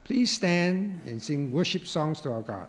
Please stand and sing worship songs to our God.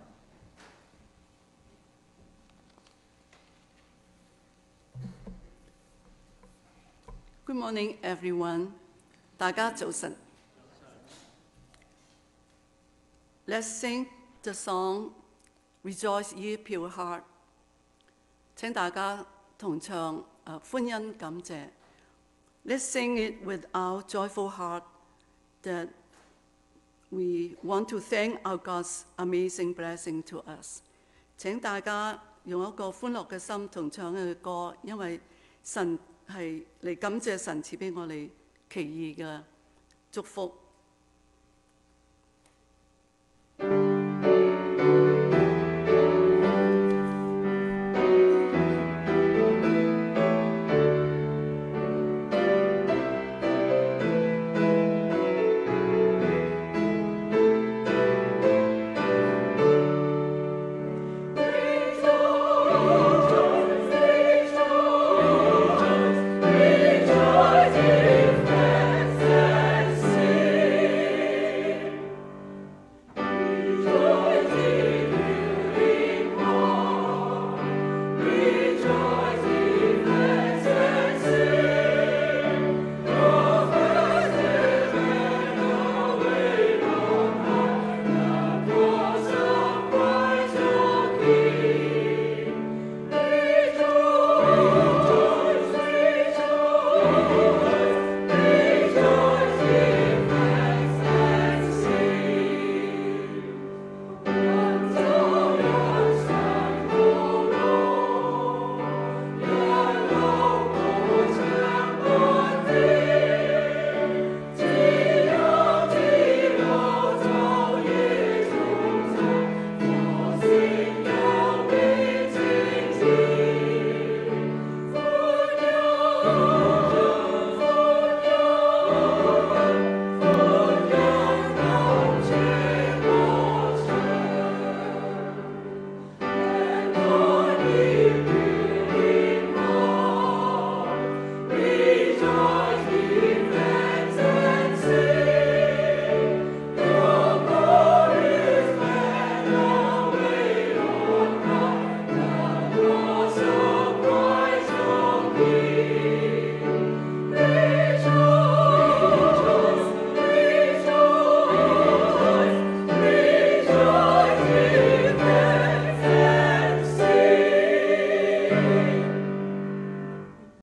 Good morning, everyone. 大家早晨。Let's sing the song Rejoice Ye Pure Heart. 請大家同唱歡欣感謝。Let's sing it with our joyful heart that we want to thank our God's amazing blessing to us. 請大家用一個歡樂嘅心同唱呢個歌，因為神係嚟感謝神賜俾我哋奇異嘅祝福。